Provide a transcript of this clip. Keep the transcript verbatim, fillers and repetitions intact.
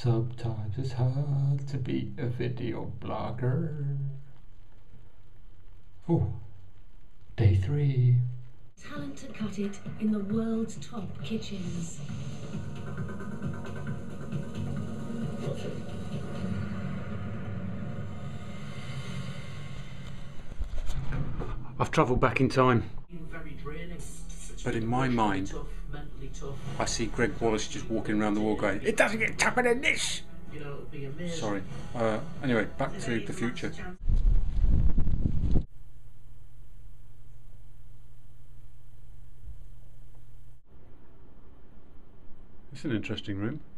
Sometimes it's hard to be a video blogger. Oh, day three. Talent to cut it in the world's top kitchens. I've travelled back in time, but in my mind, I see Greg Wallace just walking around the wall going, "It doesn't get tougher than this!" Sorry. Uh, anyway, back to the future. It's an interesting room.